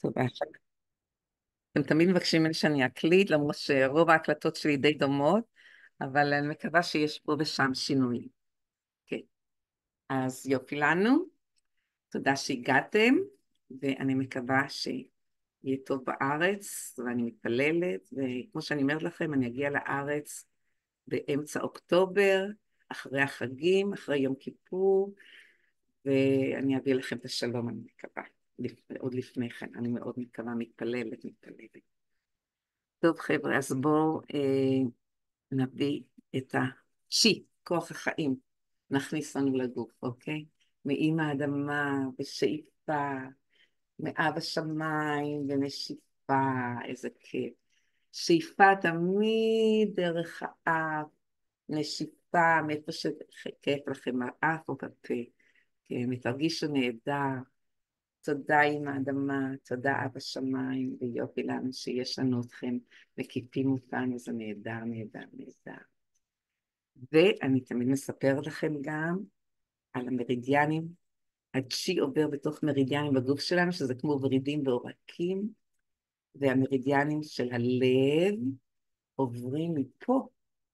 תודה. אתם תמיד מבקשים ממני שאני אקליט, למרות שרוב ההקלטות שלי די דומות, אבל אני מקווה שיש פה ושם שינויים. כן. אז יופי לנו, תודה שהגעתם, ואני מקווה שיהיה טוב בארץ, ואני מתפללת, וכמו שאני אומרת לכם, אני אגיע לארץ באמצע אוקטובר, אחרי החגים, אחרי יום כיפור, ואני אביא לכם את השלום, אני מקווה. עוד לפני כן, אני מאוד מקווה, מתפללת. טוב חבר'ה, אז בואו נביא את השי, כוח החיים, נכניס לנו לגוף, אוקיי? מאמא האדמה ושאיפה, מאב השמיים ונשיפה, איזה כיף. שאיפה תמיד דרך האף, נשיפה מאיפה שכיף לכם, האף או בפה, כן, תרגישו נהדר. תודה עם האדמה, תודה אב השמיים, ויופי לנו שיש לנו אתכם, מקיפים אותנו, זה נהדר, נהדר, נהדר. ואני תמיד מספרת לכם גם על המרידיאנים, הצ'י עובר בתוך מרידיאנים בגוף שלנו, שזה כמו ורידים ועורקים, והמרידיאנים של הלב עוברים מפה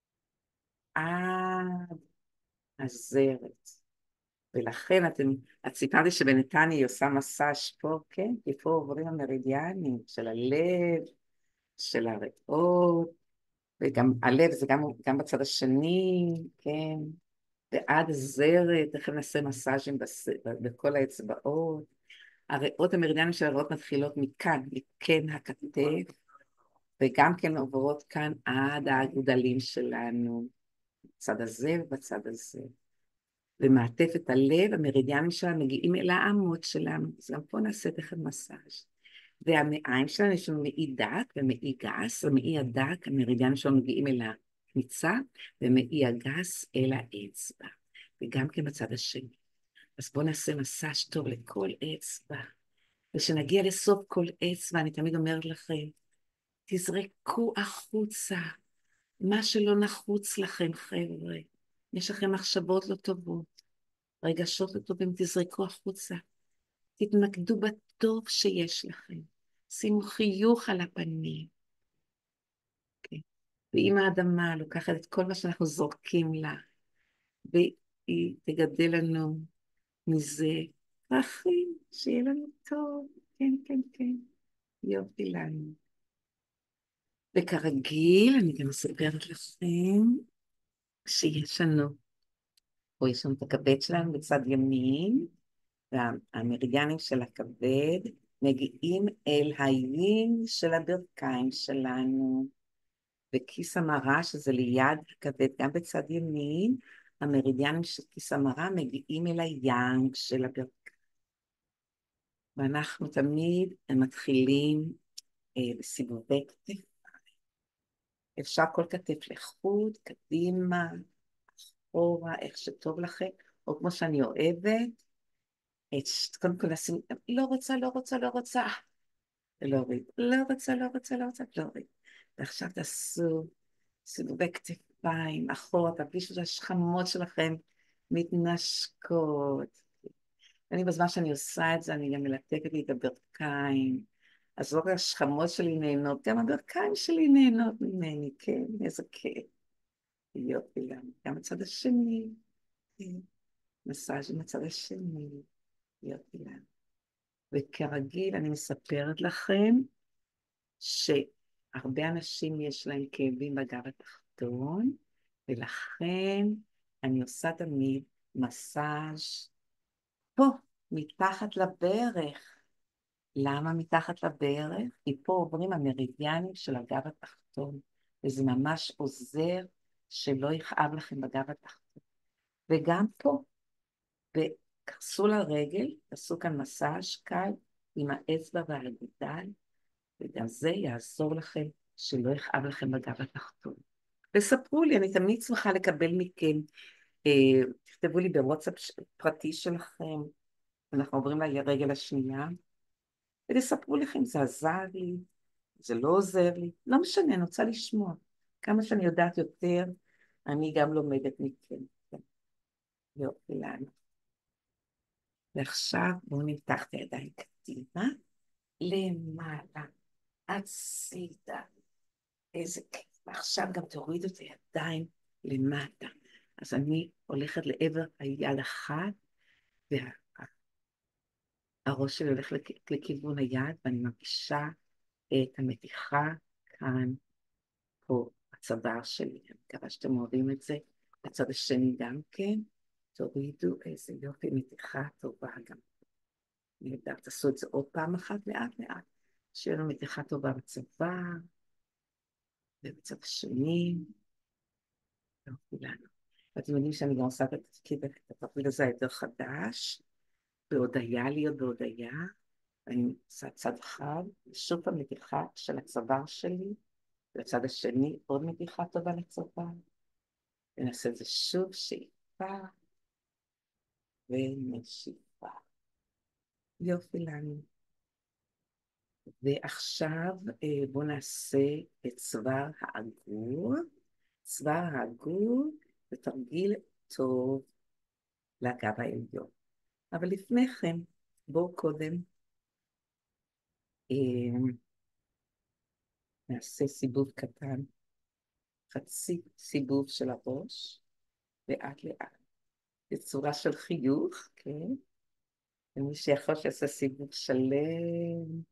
עד הזרת. ולכן את סיפרתי שבנתניה היא עושה מסאז' פה, כן? כי פה עוברים המרידיאנים של הלב, של הריאות, וגם הלב זה גם בצד השני, כן? ועד הזרת, תכף נעשה מסאז'ים בכל האצבעות. הריאות, המרידיאנים של הריאות מתחילות מכאן, מכן הכתף, וגם כן עוברות כאן עד האגודלים שלנו, בצד הזה ובצד הזה. ומעטפת הלב, המרידיאנים שלה מגיעים אל העמוד שלנו, אז גם פה נעשה תכף מסאז'. והמעיים שלנו יש לנו מעי דק ומעי גס, המעי הדק, המרידיאנים שלנו מגיעים אל הקמיצה, ומעי הגס אל האצבע, וגם כן בצד השני. אז בואו נעשה מסאז' טוב לכל אצבע, וכשנגיע לסוף כל אצבע, אני תמיד אומרת לכם, תזרקו החוצה, מה שלא נחוץ לכם חבר'ה, יש לכם מחשבות לא טובות, רגשות לא טובים, תזרקו החוצה, תתמקדו בטוב שיש לכם, שימו חיוך על הפנים, okay. ואם האדמה לוקחת את כל מה שאנחנו זורקים לה, והיא תגדל לנו מזה פרחים, שיהיה לנו טוב, כן, כן, כן, יופי לנו. וכרגיל, אני גם מספרת לכם שיש לנו, פה יש לנו את הכבד שלנו בצד ימין, והמרידיאנים של הכבד מגיעים אל היין של הברכיים שלנו, וכיס המרה, שזה ליד הכבד, גם בצד ימין, המרידיאנים של כיס המרה מגיעים אל היאנג של הברכיים. ואנחנו תמיד מתחילים בסיבובי כתף. אפשר כל כתף לחוד, קדימה, אחורה, איך שטוב לכם, או כמו שאני אוהבת, קודם כל נשים, לא רוצה, לא רוצה, לא רוצה, להוריד, לא רוצה, לא רוצה, לא רוצה, להוריד. ועכשיו תעשו סיבובי כתפיים, אחורה, תרגישו שהשכמות שלכם מתנשקות. אני בזמן שאני עושה את זה, אני גם מלטקת לי את הברכיים, אז לא רק השכמות שלי נהנות, גם הברכיים שלי נהנות ממני, כן, איזה כיף. יופי לנו, גם הצד השני, כן. מסאז' עם הצד השני, יופי לנו. וכרגיל אני מספרת לכם שהרבה אנשים יש להם כאבים בגב התחתון, ולכן אני עושה תמיד מסאז' פה, מתחת לברך. למה מתחת לברך? כי פה עוברים המרידיאנים של הגב התחתון, וזה ממש עוזר שלא יכאב לכם בגב התחתון. וגם פה, וכנסו לרגל, תעשו כאן מסאז' קל עם האצבע והאגודל, וגם זה יעזור לכם שלא יכאב לכם בגב התחתון. וספרו לי, אני תמיד שמחה לקבל מכם, תכתבו לי בוואטסאפ פרטי שלכם, אנחנו עוברים לרגל השנייה, ותספרו לכם, זה עזר לי, זה לא עוזר לי, לא משנה, אני רוצה לשמוע. כמה שאני יודעת יותר, אני גם לומדת מכם. יופי לנו. ועכשיו בואו נפתח את הידיים קדימה, למעלה, הצידה, איזה כיף. ועכשיו גם תורידו את הידיים למטה. אז אני הולכת לעבר היד אחת, והראש שלי הולך לכיוון היד, ואני מרגישה את המתיחה כאן, פה, בצוואר שלי. אני מקווה שאתם רואים את זה. בצד השני גם כן. תורידו איזה יופי, מתיחה טובה גם. נהדר, תעשו את זה עוד פעם אחת, לאט לאט. שיהיה לנו מתיחה טובה בצוואר, ובצד השני. יופי לנו. ואתם יודעים שאני גם עושה את התפקיד הזה היותר חדש, בהודיה, להיות בהודיה. אני עושה צד אחד, שוב פעם מתיחה של הצוואר שלי, לצד השני עוד מתיחה טובה לצוואר. ונעשה את זה שוב, שאיפה ונשיפה. יופי לנו. ועכשיו בואו נעשה את צוואר העגור. צוואר העגור זה תרגיל טוב לגב העליון. אבל לפני כן, בואו קודם נעשה סיבוב קטן, חצי סיבוב של הראש, לאט לאט, בצורה של חיוך, כן? ומי שיכול שיעשה סיבוב שלם,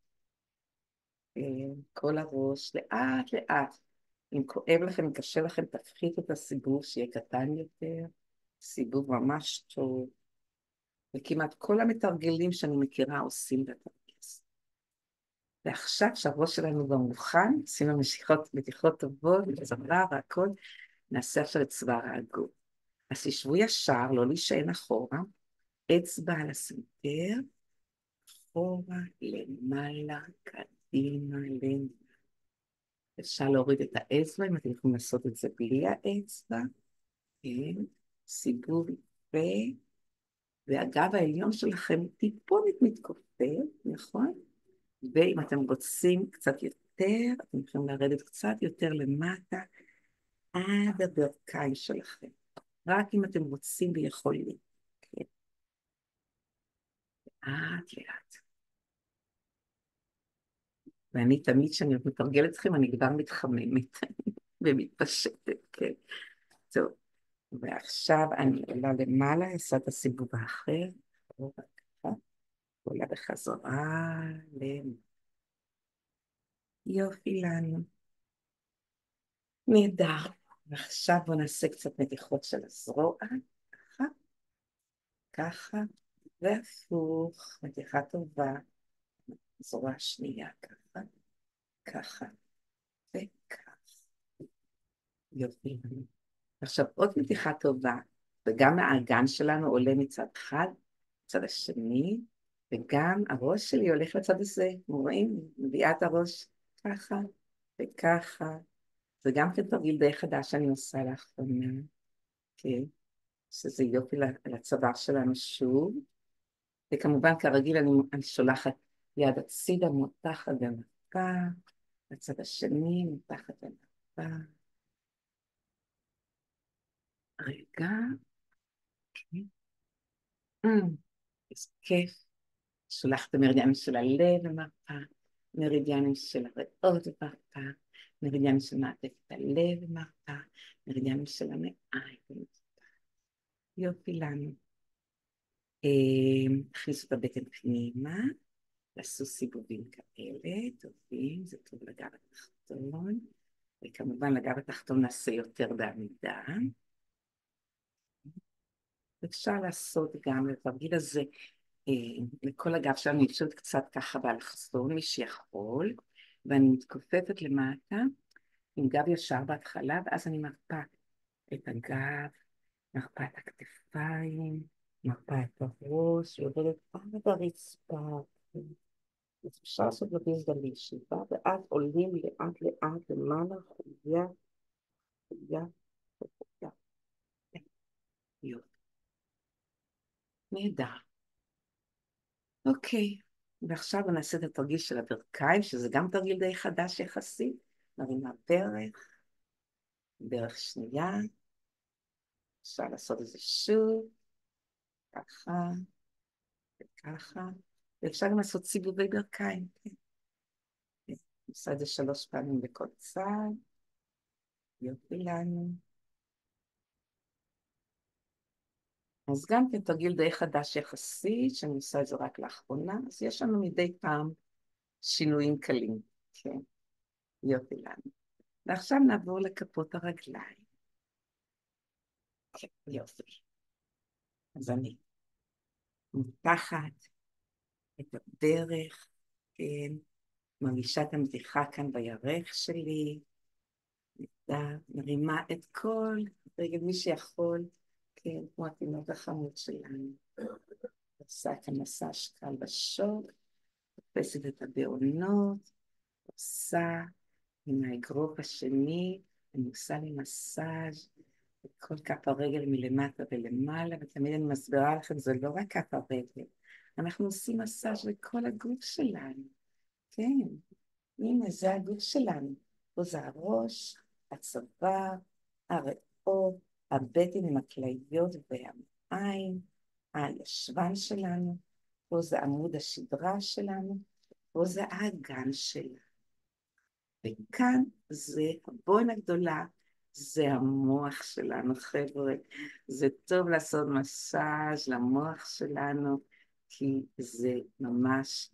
כל הראש, לאט לאט. אם כואב לכם, אם קשה לכם, תפחיתו את הסיבוב שיהיה קטן יותר, סיבוב ממש טוב, וכמעט כל המתרגלים שאני מכירה עושים בתרגיל. ועכשיו שהראש שלנו כבר מוכן, עשינו מתיחות טובות, וצוואר והכל, נעשה עכשיו את צוואר העגור. אז תשבו ישר, לא להישען אחורה, אצבע על הסנטר, אחורה, למעלה, קדימה, למעלה. אפשר להוריד את האצבע, אם אתם יכולים לעשות את זה בלי האצבע. כן, סיבוב יפה, והגב העליון שלכם טיפונת מתכופף, נכון? ואם אתם רוצים קצת יותר, אתם יכולים לרדת קצת יותר למטה, עד הברכיים שלכם. רק אם אתם רוצים ויכולים. כן. לאט לאט. ואני תמיד כשאני מתרגלת אתכם, אני כבר מתחממת ומתפשטת, כן. טוב, ועכשיו אני עולה למעלה, אעשה את הסיבוב האחר, עולה בחזרה, יופי לנו. נהדר. ועכשיו בואו נעשה קצת מתיחות של הזרוע, ככה, ככה, והפוך, מתיחה טובה, זרוע שנייה, ככה, ככה, וככה. יופי. עכשיו עוד מתיחה טובה, וגם האגן שלנו עולה מצד אחד, מצד השני, וגם הראש שלי הולך לצד הזה, רואים? מביאה את הראש ככה וככה. זה גם כן תרגיל די חדש שאני עושה לאחרונה, כן? שזה יופי לצוואר שלנו שוב. וכמובן כרגיל אני שולחת יד הצידה, מותחת ומפה, לצד השני, מותחת ומפה. רגע, כן. איזה כיף. שולחת את המרידיאנים של הלב ומרפא, מרידיאנים של הריאות ומרפא, מרידיאנים של מעטפת הלב ומרפא, מרידיאנים של המעיים ומרפא. יופי לנו. הכניסו את הבטן פנימה, לעשו סיבובים כאלה, טובים, זה טוב לגב התחתון, וכמובן לגב התחתון נעשה יותר בעמידה. אפשר לעשות גם לתרגיל הזה, לכל הגב שלנו, אני חושבת קצת ככה באלכסון, מי שיכול, ואני מתכופפת למטה, עם גב ישר בהתחלה, ואז אני מרפה את הגב, מרפה את הכתפיים, מרפה את הראש, ועובדת עד הרצפה. אז אפשר לעשות בביזדה לישיבה, ואז עולים לאט לאט למעלה, חוליה, חוליה, חוליה. יופי. נהדר. אוקיי, ועכשיו נעשה את התרגיל של הברכיים, שזה גם תרגיל די חדש יחסית. נרים מהברך, ברך שנייה, אפשר לעשות את זה שוב, ככה וככה, ואפשר גם לעשות סיבובי ברכיים, כן. נעשה את זה 3 פעמים בכל צד. יופי לנו. אז גם כן תרגיל די חדש יחסית, שאני עושה את זה רק לאחרונה, אז יש לנו מדי פעם שינויים קלים. כן, יופי לנו. ועכשיו נעבור לכפות הרגליים. כן, יופי. אז אני מתחת את הדרך, כן, מרגישה את המתיחה כאן בירך שלי, מרימה את כל רגל מי שיכול, כן, כמו התינוק החמוד שלנו. עושה כאן מסאז' קל בשוק, תופסת את הבעונות, עושה עם האגרוף השני, אני עושה לי מסאז' כל כף הרגל מלמטה ולמעלה, ותמיד אני מסבירה לכם, זה לא רק כף הרגל, אנחנו עושים מסאז' לכל הגוף שלנו, כן, הנה זה הגוף שלנו, פה זה הראש, הצוואר, הריאות, הבטן עם הכליות והעין, הישבן שלנו, פה זה עמוד השדרה שלנו, פה זה האגן שלנו. וכאן זה הבוין הגדולה, זה המוח שלנו, חבר'ה. זה טוב לעשות מסאז' למוח שלנו, כי זה ממש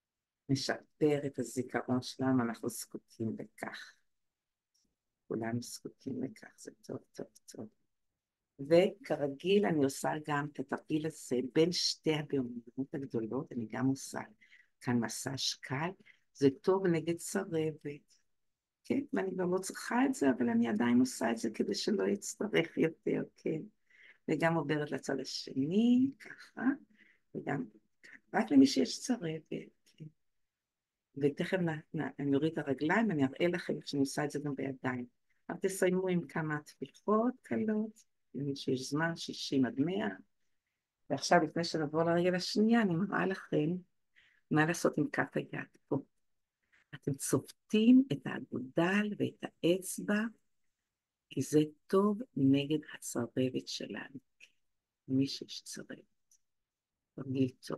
משפר את הזיכרון שלנו, אנחנו זקוקים לכך. כולנו זקוקים לכך, זה טוב, טוב, טוב. וכרגיל אני עושה גם את התרגיל הזה בין שתי הבעוניות הגדולות, אני גם עושה כאן מסאז' קל, זה טוב נגד צרבת. כן, ואני כבר לא צריכה את זה, אבל אני עדיין עושה את זה כדי שלא יצטרך יותר, כן. וגם עוברת לצד השני, ככה, וגם רק למי שיש צרבת, כן. ותכף אני אוריד את הרגליים ואני אראה לכם איך שאני עושה את זה גם בידיים. אבל תסיימו עם כמה טפיחות קלות, למי שיש זמן, 60 עד 100. ועכשיו, לפני שנעבור לרגל השנייה, אני מראה לכם מה לעשות עם כף היד פה. אתם צובטים את האגודל ואת האצבע, כי זה טוב נגד הצרבת שלנו. מי שיש צרבת. תרגיל טוב.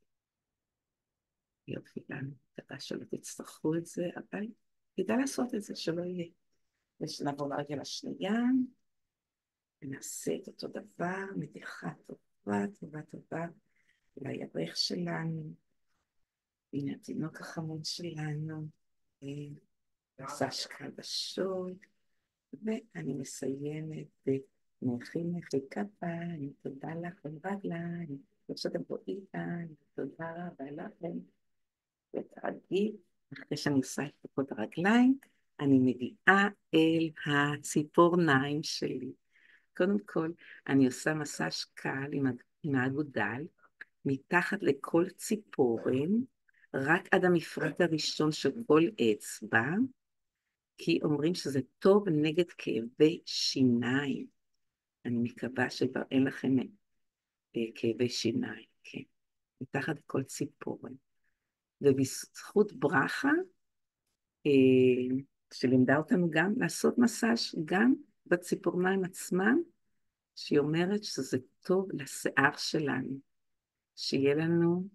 יופי לנו. מקווה שלא תצטרכו את זה, אבל כדאי לעשות את זה, שלא יהיה. ושנעבור לרגל השנייה, ונעשה את אותו דבר, מתיחה טובה, טובה, טובה, לירך שלנו. הנה התינוק החמוד שלנו. עושה שקל בשוק. ואני מסיימת בנכים נכי כפיים, תודה לך על רגליים, כמו שאתם רואים כאן, תודה רבה לכם. וכרגיל, אחרי שאני עושה את כפות הרגליים, אני מגיעה אל הציפורניים שלי. קודם כל, אני עושה מסאז' קל עם האגודל, מתחת לכל ציפורן, רק עד המפרט הראשון של כל אצבע, כי אומרים שזה טוב נגד כאבי שיניים. אני מקווה שכבר אין לכם כאבי שיניים, כן. מתחת לכל ציפורן. ובזכות ברכה, שלימדה אותנו גם לעשות מסאז' גם בציפורניים עצמם, שהיא אומרת שזה טוב לשיער שלנו, שיהיה לנו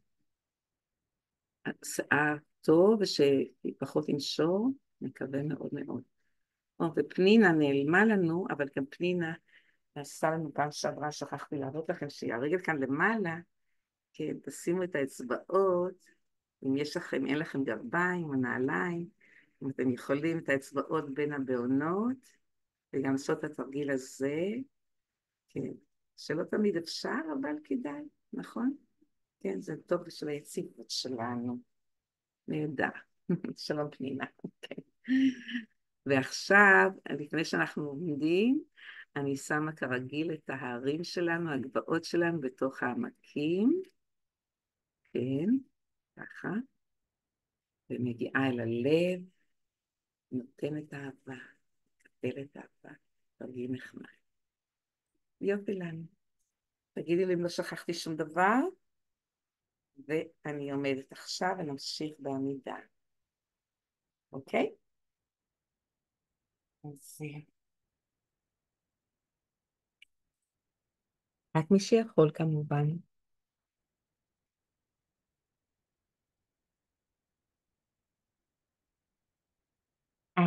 שיער טוב ושפחות ינשור, מקווה מאוד מאוד. ופנינה נעלמה לנו, אבל גם פנינה עשה לנו פעם שעברה, שכחתי להראות לכם שהרגל כאן למעלה, כן, תשימו את האצבעות, אם יש לכם, אין לכם גרביים או נעליים, אם אתם יכולים את האצבעות בין הבעונות, וגם לעשות את התרגיל הזה, כן, שלא תמיד אפשר, אבל כדאי, נכון? כן, זה טוב בשביל היציבות שלנו. נהדר. שלום פנינה, כן. ועכשיו, לפני שאנחנו עומדים, אני שמה כרגיל את ההרים שלנו, הגבעות שלנו בתוך העמקים, כן, ככה, ומגיעה אל הלב, נותנת אהבה, מקבלת אהבה, תרגיל נחמד. יופי לנו. תגידי לי אם לא שכחתי שום דבר, ואני עומדת עכשיו ונמשיך בעמידה. אוקיי? אז רק מי שיכול כמובן.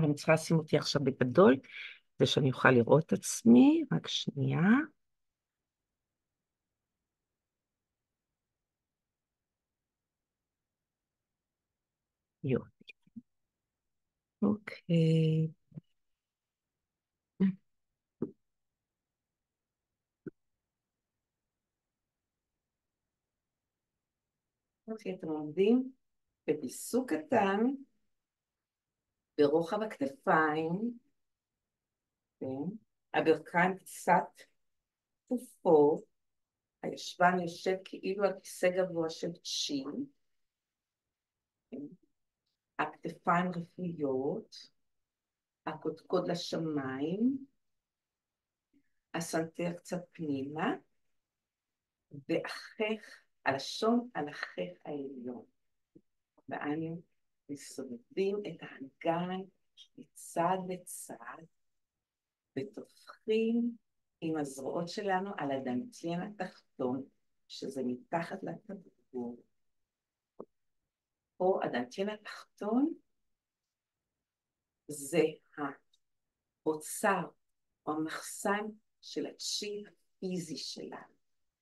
אבל אני צריכה לשים אותי עכשיו בגדול, כדי שאני אוכל לראות את עצמי. רק שנייה. יופי. אוקיי. אוקיי, אתם עומדים בפיסוק קטן, ברוחב הכתפיים, כן? הברכיים קצת כפופות, הישבן יושב כאילו על כיסא גבוה של צ'י, כן? הכתפיים רפויות, הקודקוד לשמיים, הסנטר קצת פנימה, והחך, הלשון על החך העליון. ואנו מסובבים את האגן מצד לצד, וטופחים עם הזרועות שלנו על הדנטיין התחתון, שזה מתחת לטבור. פה הדנטיין התחתון זה האוצר או המחסן של הצ'י הפיזי שלנו.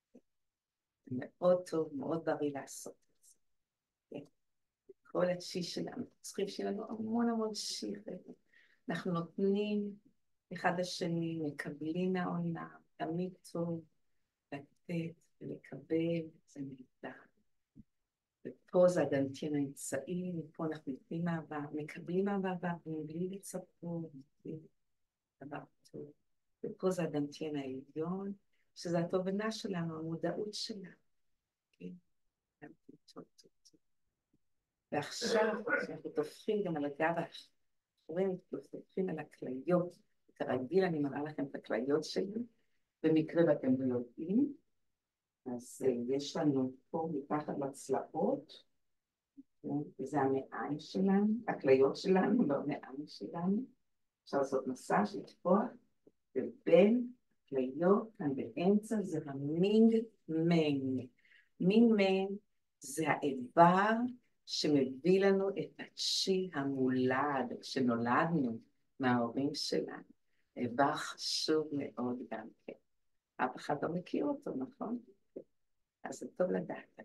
מאוד טוב, מאוד בריא לעשות את זה. כן? כל הצ'י שלנו, צריכים שיהיה לנו המון המון צ'י. אנחנו נותנים אחד לשני, מקבלים מהעולם, תמיד טוב לתת ולקבל, זה נהדר. ופה זה הדנטיין האמצעי, ופה אנחנו נותנים אהבה, מקבלים אהבה, ובלי לצפות, דבר טוב. ופה זה הדנטיין העליון, שזה התובנה שלנו, המודעות שלנו. כן? טוב, טוב, טוב. ועכשיו, אנחנו תופכים גם על הגב האחורים, תופכים על הכליות. כרגיל אני מראה לכם את הכליות שלי, במקרה ואתם לא יודעים. אז יש לנו פה מתחת לצלעות, וזה המעיים שלנו, הכליות שלנו, לא המעיים שלנו. אפשר לעשות מסאז' לתפוח, ובין הכליות, כאן באמצע, זה המינג מן. מינג מן זה האיבר שמביא לנו את הצ'י המולד, שנולדנו מההורים שלנו. איבר חשוב מאוד גם כן. אף אחד לא מכיר אותו, נכון? אז זה טוב לדעת.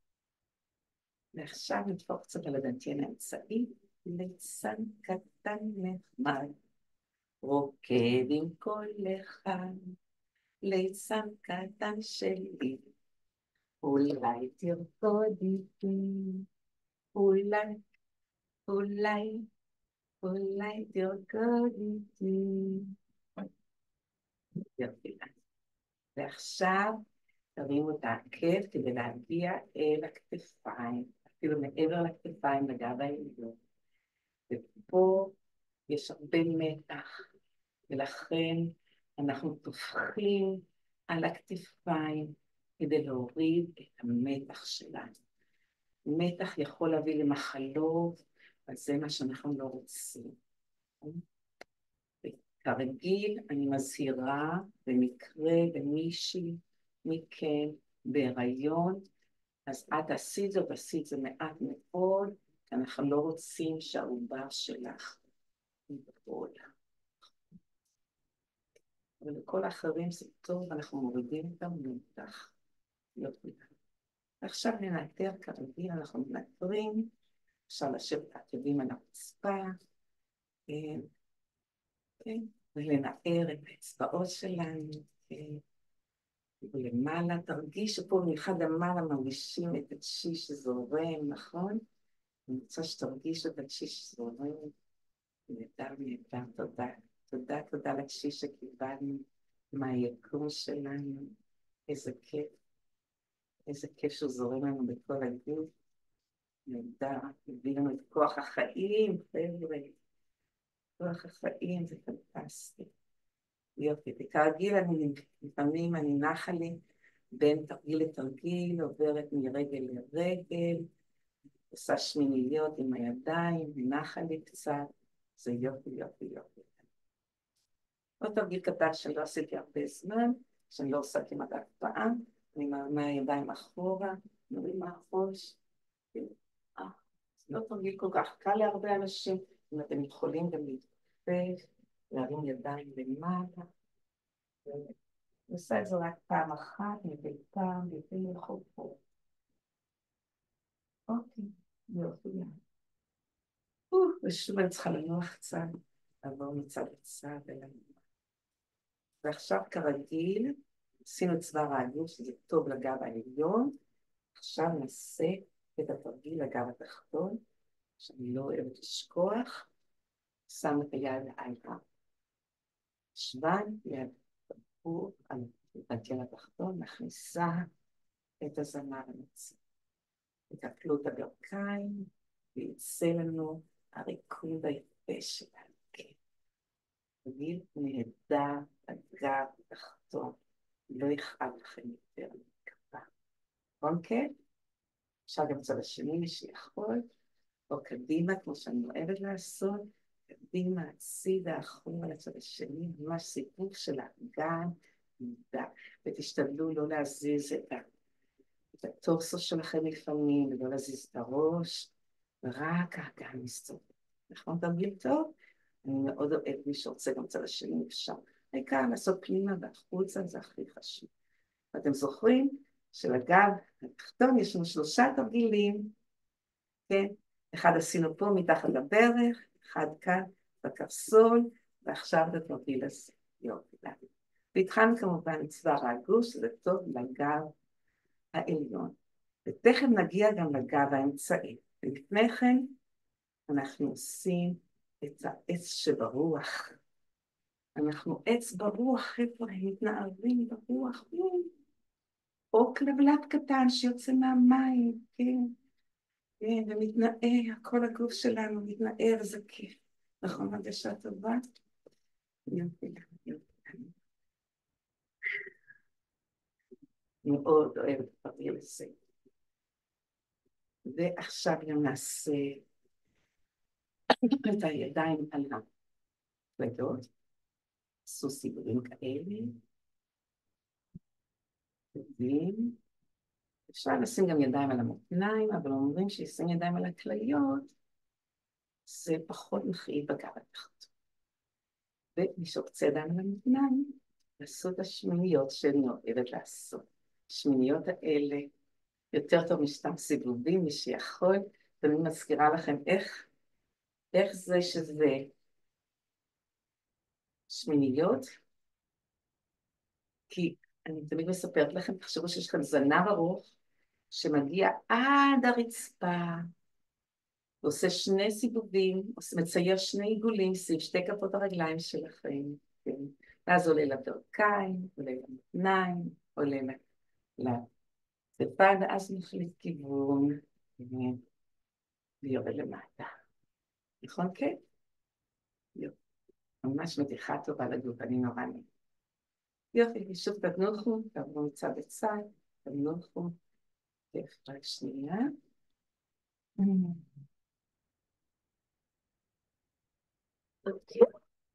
ועכשיו נדפוק קצת על הדנטיין האמצעי, ליצן קטן נחמד, רוקד עם כל אחד, ליצן קטן שלי, אולי תרקוד איתי, אולי תרקוד איתי. יופי. ועכשיו תרימו את העקב כדי להגיע אל הכתפיים, אפילו מעבר לכתפיים, לגב העליון. ופה יש הרבה מתח, ולכן אנחנו טופחים על הכתפיים כדי להוריד את המתח שלנו. מתח יכול להביא למחלות, אז זה מה שאנחנו לא רוצים. כרגיל, אני מזהירה במקרה למישהי מכן בהיריון, אז את עשית זה מעט מאוד, כי אנחנו לא רוצים שהעובר שלך יפול. אבל לכל האחרים זה טוב, אנחנו מורידים את המתח. עכשיו ננטר כרגיל, אנחנו מנטרים, אפשר לשבת עקבים על הרצפה, ולנער את האצבעות שלנו, ולמעלה, תרגישו פה מיוחד למעלה, מרגישים את הצ'י שזורם, נכון? אני רוצה שתרגישו את הצ'י שזורם, נהדר, תודה לצ'י שקיבלנו מהיקום שלנו, איזה כיף שהוא זורם לנו בכל הגוף, נהדר, הביא לנו את כוח החיים, חבר'ה, כוח החיים זה פנטסטי. יופי, וכרגיל לפעמים אני נחה לי בין תרגיל לתרגיל, עוברת מרגל לרגל, עושה שמיניות עם הידיים, נחה לי קצת, זה יופי. עוד תרגיל קטן שלא עשיתי הרבה זמן, שאני לא עושה כמעט אף פעם, אני מרימה הידיים אחורה, מרימה הראש, זה לא תרגיל כל כך קל להרבה אנשים, אם אתם יכולים גם להתכופף, להרים ידיים למעלה. נעשה את זה רק פעם אחת, מדי פעם, מדי חופות. אוקיי, יופי. ושוב אני צריכה לנוח קצת, לעבור מצד לצד ולנוח. ועכשיו כרגיל, עשינו צוואר העגול, שזה טוב לגב העליון. עכשיו נעשה את התרגיל לגב התחתון, שאני לא אוהבת לשכוח. שם את היד על השוון, יד תפור על הגל התחתון, מכניסה את הזנב הנצא. תקפלו את הברכיים, ויצא לנו הריקוד היפה שלנו. כן. תרגיל נהדר, הגב התחתון, לא יכאב לכם יותר, אני מקווה. אוקיי? עכשיו גם צד השני, מי שיכול, או קדימה, כמו שאני אוהבת לעשות, קדימה, הצידה, אחורה לצד השני, ממש סיפור של האגן, ותשתדלו לא להזיז את הטורסו שלכם לפעמים, ולא להזיז את הראש, ורק האגן מסתובב. נכון, תרגיל טוב? אני מאוד אוהב מי שרוצה גם צד השני אפשר. העיקר לעשות פנימה והחוצה, זה הכי חשוב. ואתם זוכרים שלגב התחתון יש לנו 3 תרגילים, כן? אחד עשינו פה מתחת לברך, אחד כאן בקרסול, ועכשיו את התרגיל הזה. יופי. והתחלנו כמובן את צוואר העגול, שזה טוב לגב העליון. ותכף נגיע גם לגב האמצעי. ולפני כן אנחנו עושים את העץ שברוח. אנחנו עץ ברוח, חבר'ה, מתנערים ברוח. או כלבלב קטן שיוצא מהמים, כן? ומתנער, כל הגוף שלנו מתנער, זה כיף. נכון, הרגשה טובה? יופי, יופי. מאוד אוהבת את התרגיל הזה. ועכשיו גם נעשה את הידיים על הפלדות. עשו סיבורים כאלה. טובים. אפשר לשים גם ידיים על המותניים, אבל אומרים שישים ידיים על הכליות, זה פחות מכאיב בגב התחתון. ומי שרוצה ידיים על המותניים, לעשו את השמיניות שאני אוהבת לעשות. השמיניות האלה יותר טוב משתם סיבובים, מי שיכול, ואני מזכירה לכם איך זה שזה שמיניות, כי אני תמיד מספרת לכם, תחשבו שיש כאן זנב ארוך, שמגיע עד הרצפה, ועושה 2 סיבובים, מצייר 2 עיגולים, סביב 2 כפות הרגליים שלכם, כן? ואז עולה לברכיים, עולה למותניים, עולה לכתפיים, ואז מחליט כיוון, ויורד למטה. נכון, כן? יופי. ממש מתיחה טובה לגוף, אני נורא נהנה. יופי, ושוב תנוחו, תעברו מצד לצד, תנוחו, רק שנייה. אוקיי.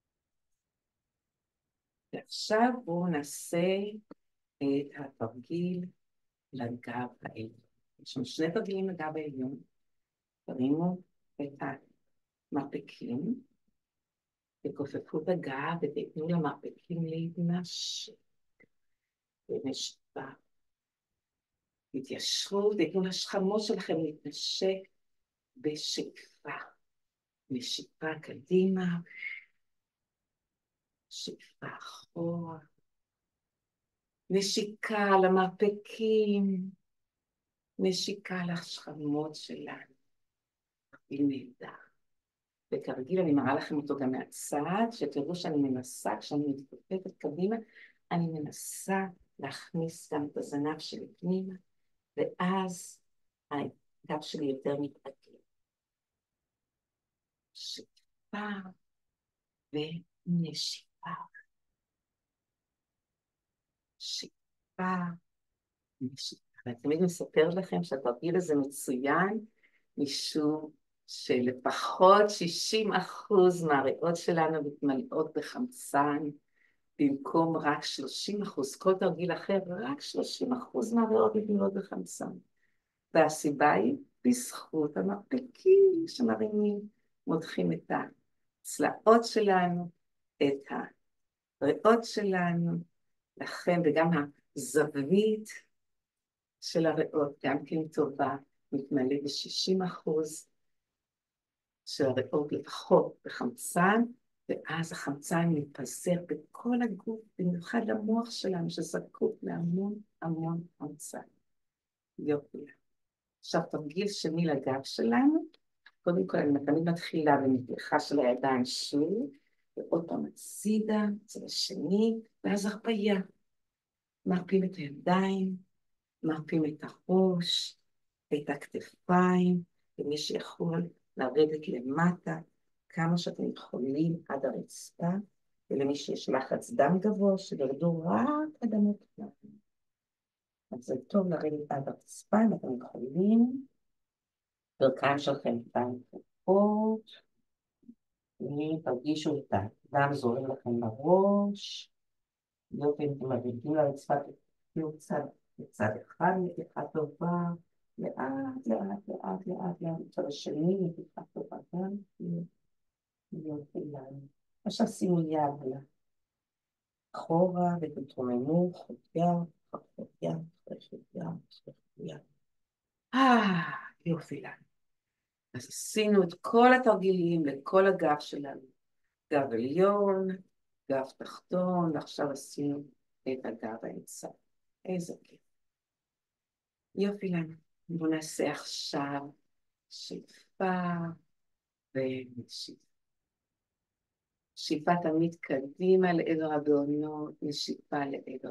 ועכשיו בואו נעשה את התרגיל לגב העליון. יש לנו 2 תרגילים לגב העליון. תרימו את המרפקים, תכופפו בגב ותתנו למרפקים להתנשק. ונשפה. תתיישרו, תתנו לשכמות שלכם להתנשק בשאיפה. נשיפה קדימה, שאיפה אחורה. נשיקה על המרפקים, נשיקה על השכמות שלנו. היא נהדר. וכרגיל אני מראה לכם אותו גם מהצד, שתראו שאני מנסה, כשאני מתכופפת קדימה, אני מנסה להכניס גם את הזנב שלי פנימה, ואז הגב שלי יותר מתעגל. שאיפה ונשיפה. שאיפה ונשיפה. ואני תמיד מספרת לכם שהתרגיל הזה מצוין, משום שלפחות 60% מהריאות שלנו מתמלאות בחמצן, במקום רק 30%, כל תרגיל אחר, רק 30% מהריאות מתמלאות בחמצן. והסיבה היא בזכות המרפקים שמרימים מותחים את הצלעות שלנו, את הריאות שלנו, לכן וגם הזווית של הריאות גם כן טובה, מתמלא ב60% של הריאות לפחות בחמצן, ואז החמצן מתפזר בכל הגוף, במיוחד למוח שלנו שזקוק להמון המון חמצן. יופי. עכשיו תרגיל שני לגב שלנו, קודם כל אני תמיד מתחילה במתיחה של הידיים שוב, ועוד פעם הצידה, הצד השני, ואז הרפאיה. מרפים את הידיים, מרפים את הראש, את הכתפיים, ומי שיכול לרדת למטה, כמה שאתם יכולים עד הרצפה, ולמי שיש לחץ דם גבוה, שירדו רק עד המותניים. אז זה טוב לרדת עד הרצפה, אם אתם יכולים, ברכיים שלכם פעם פחות, ותרגישו את הדם זורם לכם בראש, יופי, אתם מביאים לרצפה, תהיו קצת בצד אחד, מתיחה טובה, לאט, לאט, לאט, לאט, לאט, בצד השני, מתיחה טובה גם, יופי לנו. עכשיו שימו יד אחורה, ותתרוממו, חוד יד, חוד יד, חוד יד, חוד יד. יופי לנו. אז עשינו את כל התרגילים לכל הגב שלנו. גב עליון, גב תחתון, ועכשיו עשינו את הגב האמצע. איזה כיף. יופי לנו. בואו נעשה עכשיו שאיפה ונשיפה. שאיפה תמיד קדימה לעבר הבעונות, נשיפה לעבר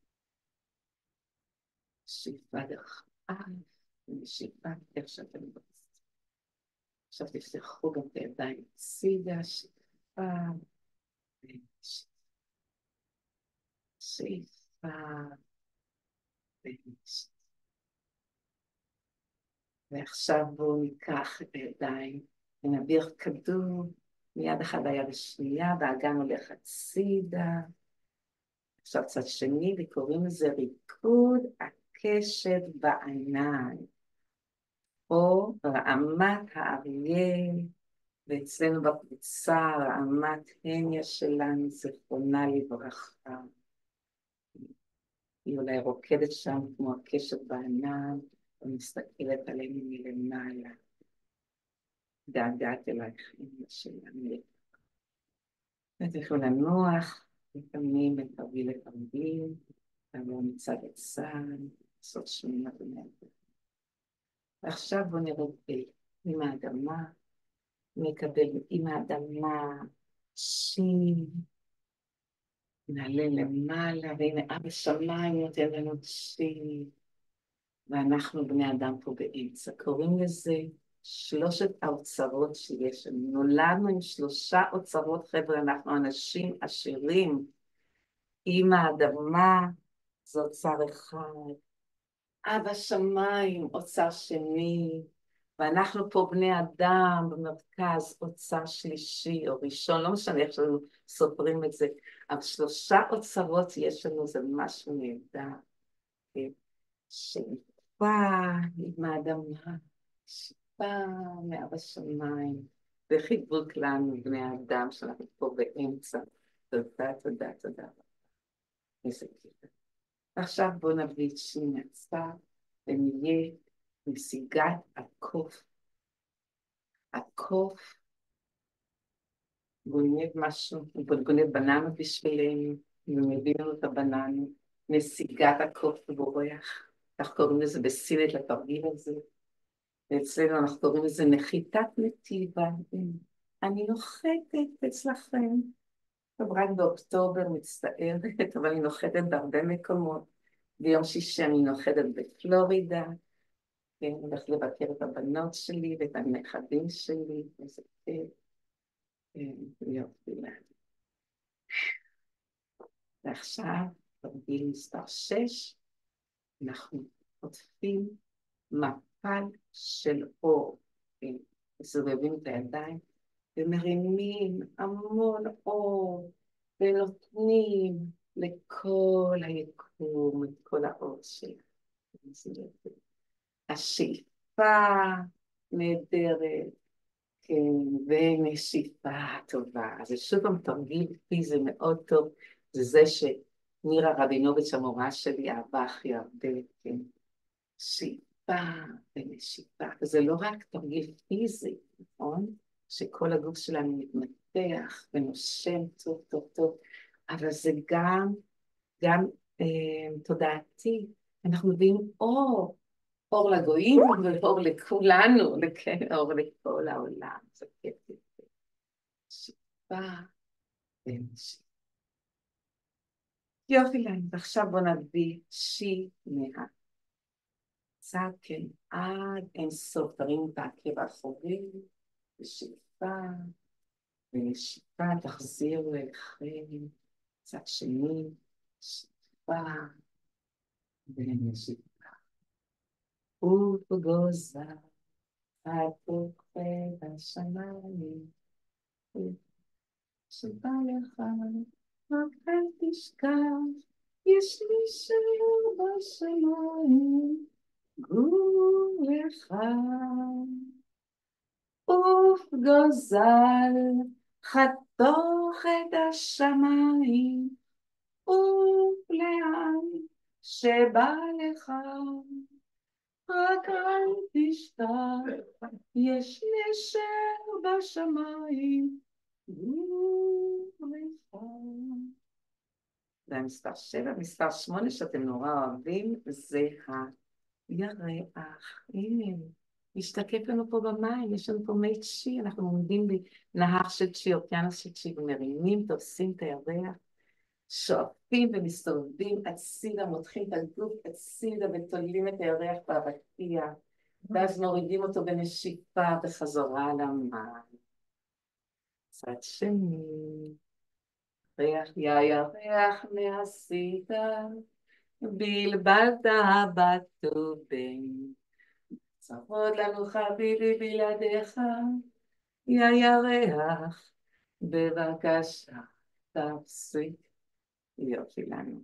שאיפה דרך אף, ונשיפה איך שאתם רוצים. עכשיו תפתחו גם את הידיים הצידה, שאיפה ונשיפה. שאיפה ונשיפה. ועכשיו בואו ניקח את הידיים ונביך כדור מיד אחד ליד השנייה, והאגן הולך הצידה. עכשיו צד שני, וקוראים לזה ריקוד הקשת בעיניים, או רעמת האריה, ואצלנו בקבוצה רעמת הניה שלנו, זכרונה לברכה. היא אולי רוקדת שם כמו הקשת בעיניים, ומסתכלת עלינו מלמעלה. דאגת אלייך, אמא שלנו. ותוכלו לנוח, לפעמים מתרגיל לתרגיל, לעבור מצד לצד, לעשות שמינה במעט. ועכשיו בואו נראה עם האדמה, נקבל עם האדמה שין, נעלה למעלה, והנה אבא שמיים נותן לנו שין, ואנחנו בני אדם פה באמצע. קוראים לזה 3 האוצרות שיש לנו. נולדנו עם 3 אוצרות, חבר'ה, אנחנו אנשים עשירים. עם האדמה זה אוצר אחד, אבא שמיים אוצר שני, ואנחנו פה בני אדם במרכז אוצר שלישי או ראשון, לא משנה איך שאנחנו סופרים את זה, אבל 3 אוצרות יש לנו, זה משהו נהדר. שאיפה עם האדמה, שאיפה מאבא שמיים, וחיבוק לנו בני האדם שאנחנו פה באמצע. תודה, תודה, תודה. איזה כיף. עכשיו בואו נביא את שני הצבא ונהיה נסיגת הקוף. הקוף גונב משהו, הוא גונב בננה בשבילנו, ומביא לנו את הבננה, נסיגת הקוף בורח. אנחנו קוראים לזה בסינית לתרגיל הזה, ואצלנו אנחנו קוראים לזה נחיתת נתיבה. אני נוחתת אצלכם. טוב, רק באוקטובר מצטערת, אבל אני נוחתת בהרבה מקומות. ביום שישי אני נוחתת בפלורידה, ואני הולכת לבקר את הבנות שלי ואת הנכדים שלי, איזה כיף. יופי. ועכשיו, תרגיל מספר 6, אנחנו עוטפים מפל של אור. מסובבים את הידיים ומרימים המון אור ונותנים לכל היקום את כל האור שלנו. השאיפה נהדרת, כן, ונשיפה טובה. אז זה שוב פעם תרגיל פיזי מאוד טוב, זה שנירה רבינוביץ' המורה שלי אהבה הכי הרבה, כן. שאיפה ונשיפה, וזה לא רק תרגיל פיזי, נכון? שכל הגוף שלנו מתמתח ונושם טוב טוב טוב, אבל זה גם תודעתי, אנחנו מביאים אור לגויים ואור לכולנו, כן, אור לכל העולם, זה כיף. שיפה ונשיפה. יופי להם, ועכשיו בוא נביא שי מהצד, כן, עד אין סוף, תרים את העקב האחורי, ושאיפה ונשיפה, תחזירו אליכם, צד שני, שאיפה ונשיפה. ופגוזה, הפוחד השמיים, שבא לך, רק אל תשכח, יש לי שיר בשמיים, גור לך. עוף גוזל, חתוך את השמיים, עוף לאן שבא לך, רק אל תשכח, יש נשר בשמיים, גור לך. זה המספר 7, מספר 8 שאתם נורא אוהבים, זה הירח. הנה, משתקף לנו פה במים, יש לנו פה מי צ'י, אנחנו עומדים בנהר של צ'י, אוקיינוס של צ'י, ומרימים, תופסים את הירח, שואפים ומסתובבים הצידה, מותחים את הגוף הצידה ותולים את הירח ברקיע, ואז מורידים אותו בנשיפה בחזרה למים. צד שני, ריח ירח מהסידה, בלבלת בטובין, צרוד לנו חביבי בלעדיך, יא ירח, בבקשה תפסיק. יופי לנו.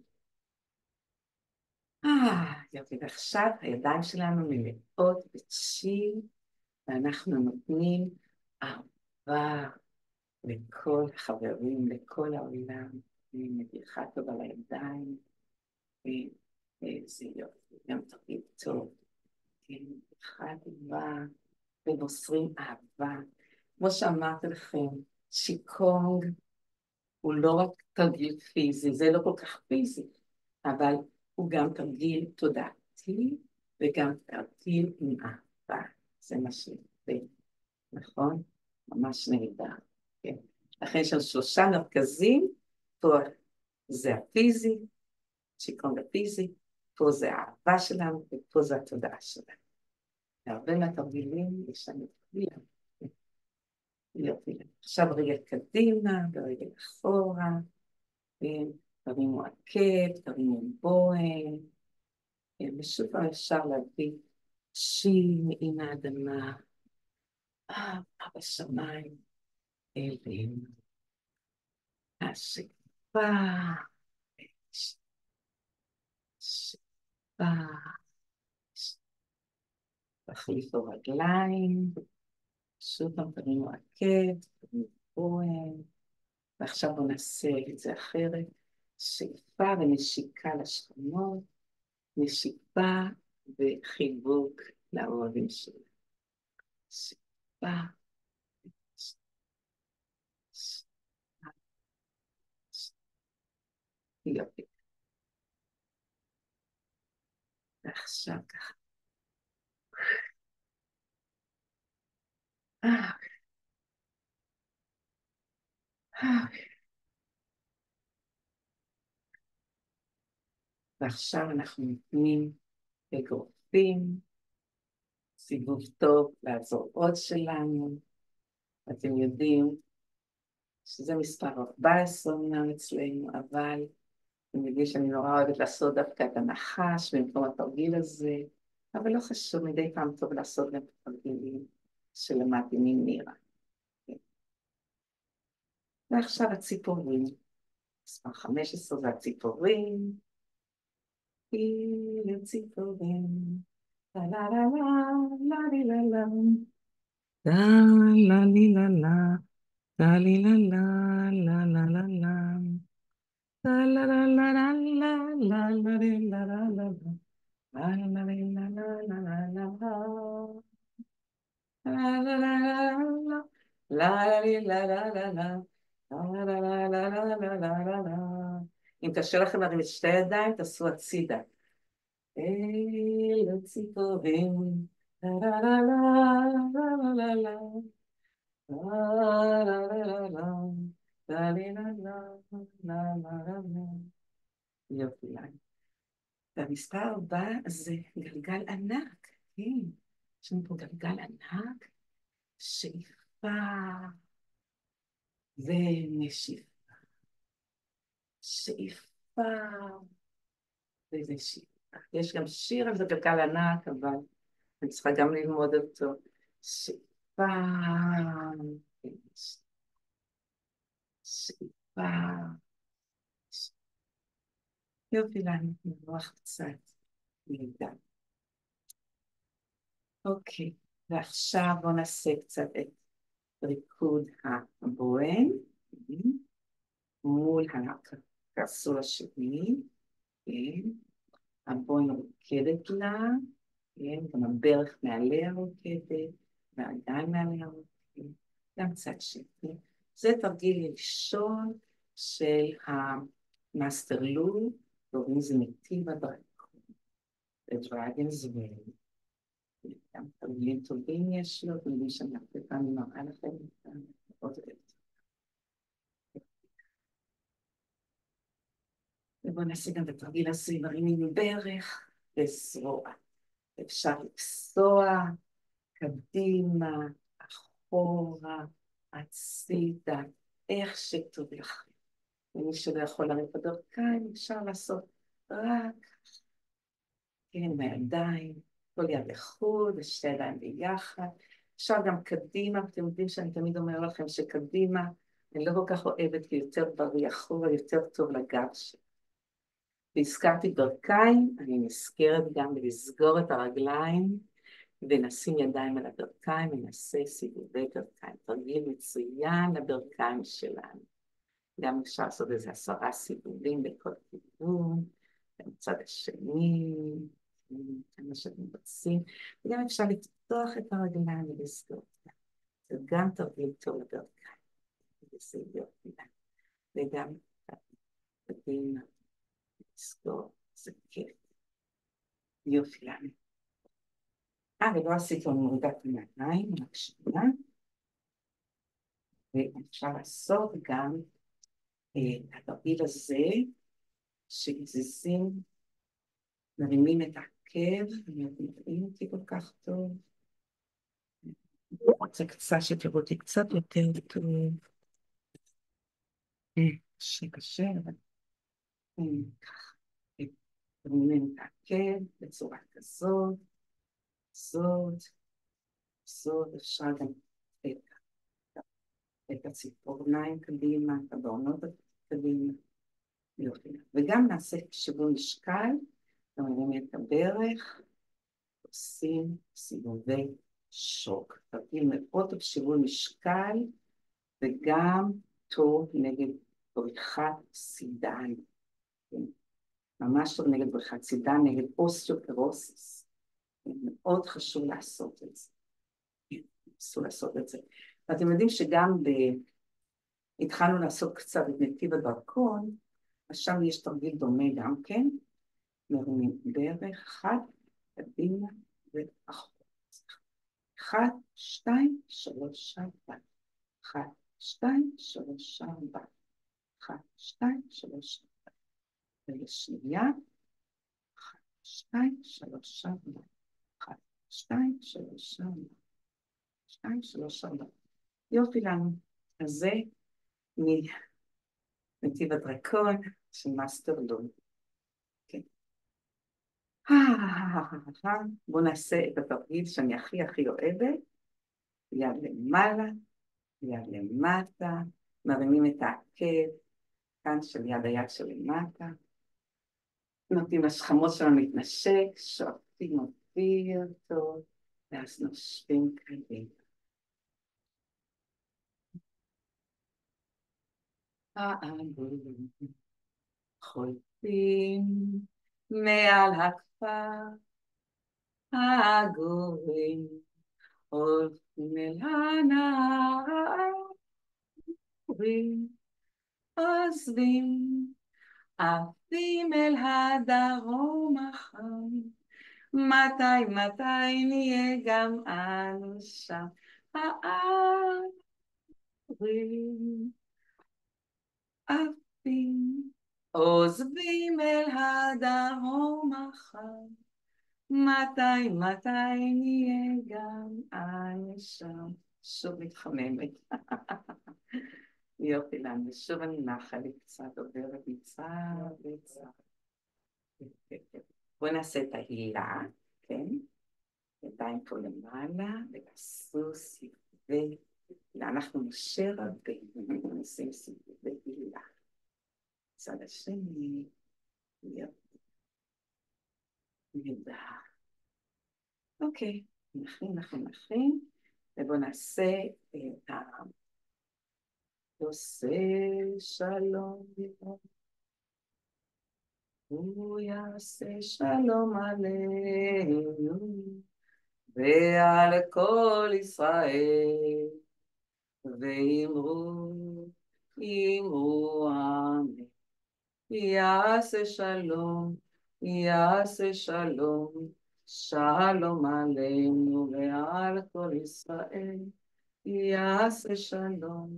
יופי, ועכשיו הידיים שלנו מלאות בצ'י, ואנחנו נותנים אהבה לכל החברים, לכל העולם, מדיחה טובה לידיים, וזה יופי, גם תרגיל טוב, מדיחה טובה, ומוסרים אהבה. כמו שאמרתי לכם, שיקונג הוא לא רק תרגיל פיזי, זה לא כל כך פיזי, אבל הוא גם תרגיל תודעתי וגם תרגיל עם אהבה. זה מה שזה, נכון? ממש נהדר. כן. לכן יש לנו 3 מרכזים, פה זה הפיזי, שיקונג הפיזי, פה זה האהבה שלנו ופה זה התודעה שלנו. והרבה מהתרגילים יש לנו תרגילים. יופי. עכשיו רגל קדימה ורגל אחורה, תרימו עקב, תרימו בוהן, ושוב פעם אפשר להביא שי מעם האדמה, בשמיים, אלינו. השאיפה, שאיפה, תחליפו רגליים, שוב פעם תרימו עקב, תרימו בוהן, ועכשיו בואו נעשה את זה אחרת, שאיפה ונשיקה לשכנות, נשיפה וחיבוק לאוהבים שלנו. שאיפה, יופי. ועכשיו ככה. ועכשיו אנחנו נותנים אגרופים, סיבוב טוב לזרועות שלנו. אתם יודעים שזה מספר 14 אומנם אצלנו, אבל אתם יודעים שאני נורא אוהבת לעשות דווקא את הנחש במקום התרגיל הזה, אבל לא חשוב, מדי פעם טוב לעשות גם תרגילים שלמדתי מנירה. ועכשיו הציפורים, מספר 15 זה הציפורים, הנה ציפורים, לה לה לה לה לה לה לה לה, לה לה לי לה לה, לה לי לה לה, לה לה לה לה. לה לה לה לה לה לה, לה לה לי לה לה לה לה. לה לה לי לה לה לה לה לה לה. לה לה לה לה לה. לה לה לי לה לה לה לה. לה לה לה לה לה לה לה לה לה. אם קשה לכם להרים את שתי ידיים, תעשו הצידה. אלו ציפורים, לה לה לה לה לה לה לה. לה לה לה לה לה. לה לי לה לה לה לה לה לה. יופי. והמספר הבא זה גלגל ענק. כן, יש לנו פה גלגל ענק, שאיפה ונשיפה. שאיפה ונשיפה. יש גם שיר על זה גלגל ענק, אבל אני צריכה גם ללמוד אותו. שאיפה שאיפה. יופי לנו, נברח קצת. נהדר. אוקיי, ועכשיו בואו נעשה קצת את ריקוד הבוהן מול הקרסול השני, כן, הבוהן רוקדת לה, כן, גם הברך מעליה רוקדת, והידיים מעליה רוקדת, גם צד שני. זה תרגיל ראשון של המאסטר לו, קוראים לזה נתיב הדרקון, ודרגנס וויל. גם תרגילים טובים יש לו, ואני שאני הרבה פעמים מראה לכם עוד יותר. ובואו נעשה גם את התרגיל הזה, מרימים מברך וזרוע. אפשר לפסוע קדימה, אחורה, הצידה, איך שטוב לכם. ומי שלא יכול להרים את הברכיים, אפשר לעשות רק, כן, בידיים, כל יד לחוד, שתי ידיים ביחד. אפשר גם קדימה, אתם יודעים שאני תמיד אומר לכם שקדימה, אני לא כל כך אוהבת, כי יותר בריא אחורה, יותר טוב לגב שלי. והזכרתי ברכיים, אני נזכרת גם לסגור את הרגליים ונשים ידיים על הברכיים ונעשה סיבובי ברכיים. תרגיל מצוין לברכיים שלנו. גם אפשר לעשות איזה 10 סיבובים בכל כיוון, בצד השני, כמה שאתם רוצים, וגם אפשר לפתוח את הרגליים ולסגור אותם. זה גם תרגיל טוב לברכיים. וזה יופי. וגם קדימה. לסגור, זה כיף. יופי לנו. ולא עשיתי לנו מורידת מהעיניים, רק שנייה. ואפשר לעשות גם את התרגיל הזה, שגזיזים, מרימים את העקב, רואים אותי כל כך טוב. אני רוצה קצת שתראו אותי קצת יותר טוב. קשה, אבל ככה. מרימים את העקב בצורה כזאת. זאת, אפשר גם את הציפורניים קדימה, את הבעונות קדימה, וגם נעשה שיווי משקל, מרימים את הברך, עושים סיבובי שוק, תרגיל מאוד טוב שיווי משקל, וגם טוב נגד בריחת סידן, ממש טוב נגד בריחת סידן, נגד אוסטאופורוזיס. מאוד חשוב לעשות את זה. אסור לעשות את זה. ואתם יודעים שגם התחלנו לעשות קצת את נתיב הדרכון, אז שם יש תרגיל דומה גם כן, מרימים ברך, 1, קדימה ואחורה. 1, 2, 3, 4. 1, 2, 3, 4. 1, 2, 3, 4. ולשנייה, 1, 2, 3, 4. 1, 2, 3, 4. 2, 3, 4. יופי לנו. אז זה מנתיב הדרקון של מאסטר לו. כן. בואו נעשה את התרגיל שאני הכי אוהבת. יד למעלה, יד למטה, מרימים את העקב, כאן של יד היד של למטה. נותנים לשכמות שלנו להתנשק, שואפים אוויר טוב, ואז נושבים קדימה. העגורים חולפים מעל הכפר, העגורים הולכים אל הנהר, עוזבים עפים אל הדרום החם, מתי נהיה גם אנו שם, הערים עפים עוזבים אל הדרום החם, מתי נהיה גם אנו שם. שוב מתחממת. יופי לנו, שוב אני נחה לי קצת, עוברת מצד. בואו נעשה את ההילה, כן? ידיים פה למעלה, ותעשו סיבובי הילה. אנחנו משה רבינו, נשים סיבובי הילה. צד השני, יופי. נהדר. אוקיי, נכין. ובואו נעשה את עושה שלום, הוא יעשה שלום עלינו ועל כל ישראל, ואמרו אמן. יעשה שלום, שלום עלינו ועל כל ישראל. יעשה שלום,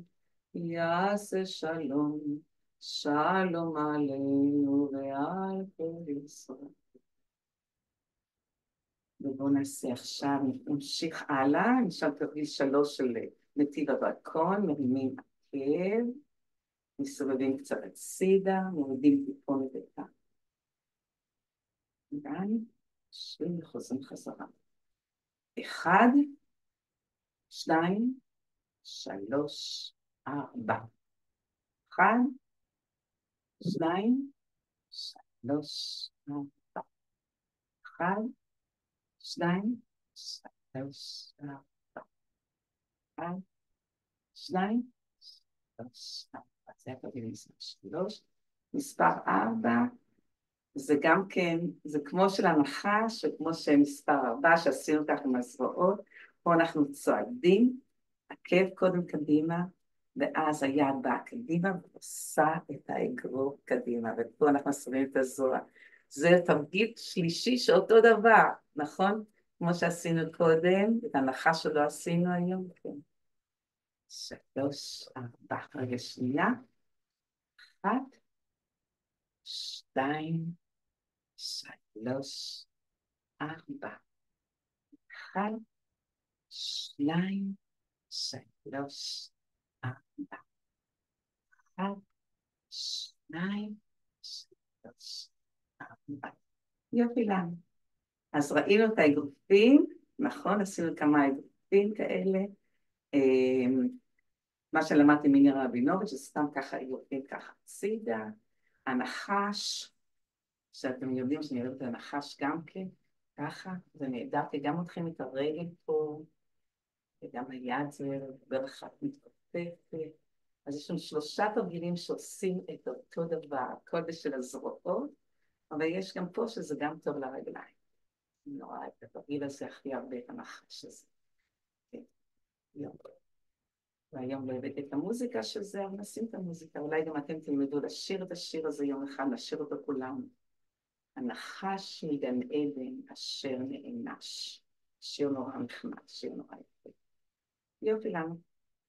שלום עלינו ועל כל ישראל. ובואו נעשה עכשיו, נמשיך הלאה, נשאל תרגיל 3 של נתיב הדרכון, מרימים עקב, מסובבים קצת הצידה, מורידים טיפונת את הידיים, וחוזרים חזרה. 1, 2, 3, 4. 1, 2, 3, 4. 1, 2, 3, 4. 1, 2, 3, 4. זה התרגיל מספר 3. מספר 4, זה גם כן, זה כמו של הנחש, וכמו שמספר 4 שעשינו כך עם הזרועות. פה אנחנו צועדים, עקב קודם קדימה, ואז היד באה קדימה ועושה את האגרוף קדימה, ופה אנחנו שמים את הזרוע. זה תרגיל שלישי שאותו דבר, נכון? כמו שעשינו קודם, את הנחש שלא עשינו היום, כן. 3, 4, רגע שנייה. 1, 2, 3, 4. 1, 2, 3, 4. 1, 2, 3, 4. יופי לנו. אז ראינו את האגרופים, נכון? עשינו כמה אגרופים כאלה. מה שלמדתי מיני רבינוביץ', זה סתם ככה אגרופים ככה הצידה. הנחש, שאתם יודעים שאני אוהבת את הנחש גם כן, ככה, זה נהדר, כי גם מותחים את הרגל פה, וגם היד זה בערך אחת מתכופפת. אז יש לנו 3 תרגילים שעושים את אותו דבר, כל בשל הזרועות, אבל יש גם פה שזה גם טוב לרגליים. אני רואה את התרגיל הזה הכי הרבה, את הנחש הזה. כן, יופי. והיום לא הבאתי את המוזיקה של זה, אבל נשים את המוזיקה. אולי גם אתם תלמדו לשיר את השיר הזה יום אחד, לשיר אותו כולם. הנחש מגן עדן אשר נענש. שיר נורא נחמד, שיר נורא יפה. יופי לנו.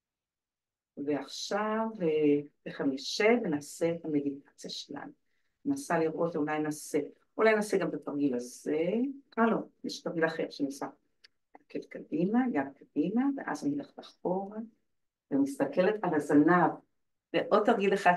ועכשיו איך נשב ונעשה את המדיטציה שלנו. ננסה לראות, אולי נעשה גם את התרגיל הזה. לא, יש תרגיל אחר שנעשה. עקב קדימה, יד קדימה, ואז אני הולכת אחורה, ומסתכלת על הזנב. ועוד תרגיל אחד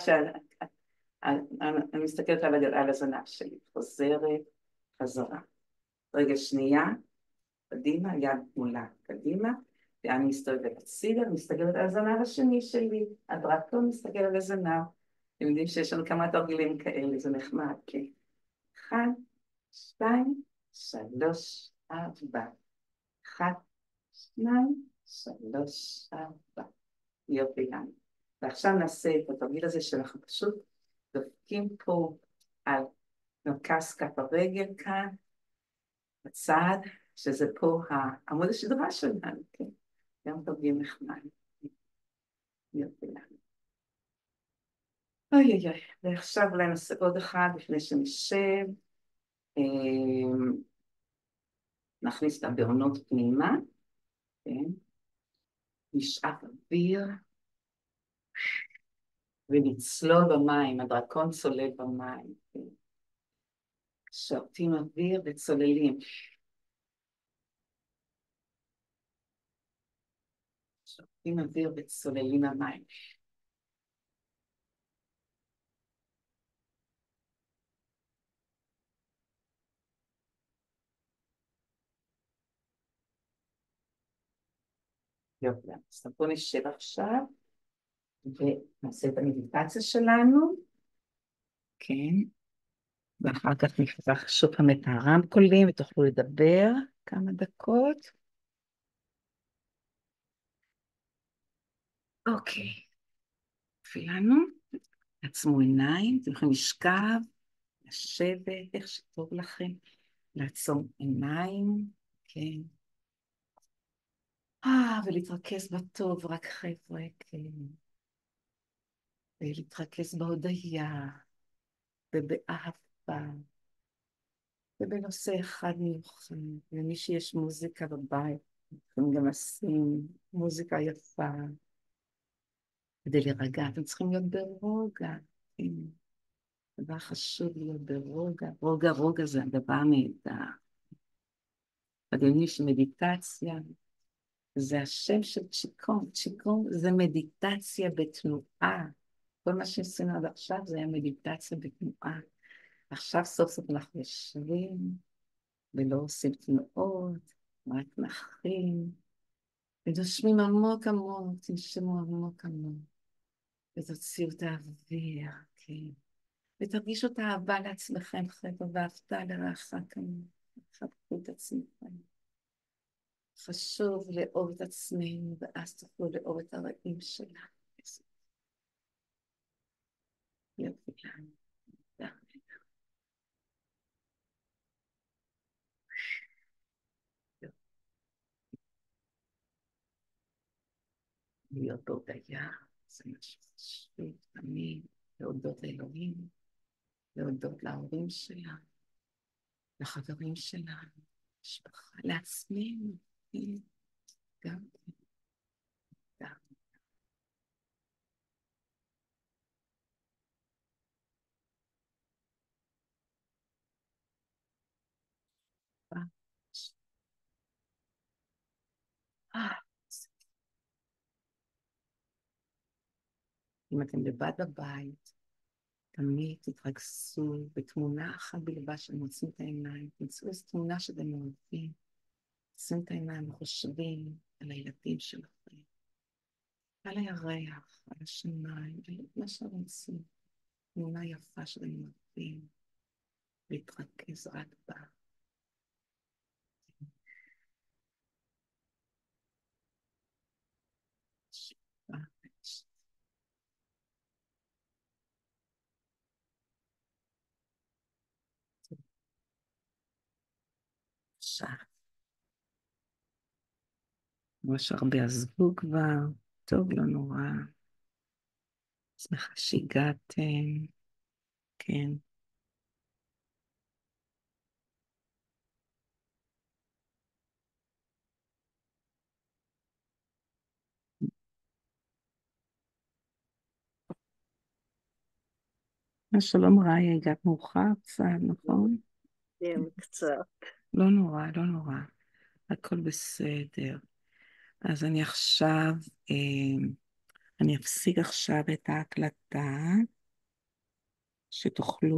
אני מסתכלת על הזנב שלי, חוזרת, חזרה. רגע שנייה, קדימה, יד מולה, קדימה, ואני מסתובבת הצידה, מסתכלת על הזנב השני שלי, הדרקון מסתכל על הזנב. אתם יודעים שיש לנו כמה תרגילים כאלה, זה נחמד, כן. 1, 2, 3, 4. 1, 2, 3, 4. יופי לנו. ועכשיו נעשה את התרגיל הזה שאנחנו פשוט דופקים פה על מרכז כף הרגל כאן, בצד, שזה פה העמוד השדרה שלנו, כן? גם תרגיל נחמד. יופי לנו. אוי אוי אוי, ועכשיו אולי נעשה עוד אחד לפני שנשב. נכניס את הבעונות פנימה, כן? נשאף אוויר, ונצלול במים, הדרקון צולל במים, כן? שורטים אוויר וצוללים. שורטים אוויר וצוללים המים. יופי, אז בואו נשב עכשיו, ונעשה את המדיטציה שלנו, כן? ואחר כך נפתח שוב פעם את הרמקולים, ותוכלו לדבר כמה דקות. אוקיי, יופי לנו. עצמו עיניים, אתם יכולים לשכב, לשבת, איך שטוב לכם, לעצום עיניים, כן. ולהתרכז בטוב, רק חבר'ה, כן. ולהתרכז בהודיה, ובאהבה, ובנושא אחד מיוחד, למי שיש מוזיקה בבית, יכולים גם לשים מוזיקה יפה, כדי להירגע, אתם צריכים להיות ברוגע, כן. דבר חשוב להיות ברוגע, רוגע זה הדבר הנהדר. אדוני שמדיטציה, זה השם של צ'יקון, צ'יקון זה מדיטציה בתנועה, כל מה שעשינו עד עכשיו זה היה מדיטציה בתנועה, עכשיו סוף סוף אנחנו יושבים ולא עושים תנועות, רק נחים, ונושמים עמוק עמוק, תנשמו עמוק עמוק, ותוציאו את האוויר, כן, ותרגישו את האהבה לעצמכם, חבר'ה, ואהבת לרעך כמוך, חבקו את עצמכם. חשוב לאהוב את עצמנו, ואז תוכלו לאהוב את הרעים שלנו. יופי לנו. להיות בהודיה, זה משהו חשוב, תמיד, להודות לאלוהים, להודות להורים שלנו, לחברים שלנו, משפחה, לעצמנו, גם גם. אם אתם לבד בבית, תמיד תתרכזו בתמונה אחת בלבד שמוצאים את העיניים, תמצאו איזו תמונה שאתם אוהבים, תשימו את העיניים וחושבים על הילדים שלכם, על הירח, על השמיים, על מה שרוצים, תמונה יפה שאתם אוהבים, להתרכז רק בה. עכשיו, ממש הרבה עזבו כבר, טוב, לא נורא, שמחה שהגעתם, כן. שלום ראיה, הגעת מאוחר קצת, נכון? כן, קצת. לא נורא, לא נורא, הכל בסדר. אז אני עכשיו, אני אפסיק עכשיו את ההקלטה, שתוכלו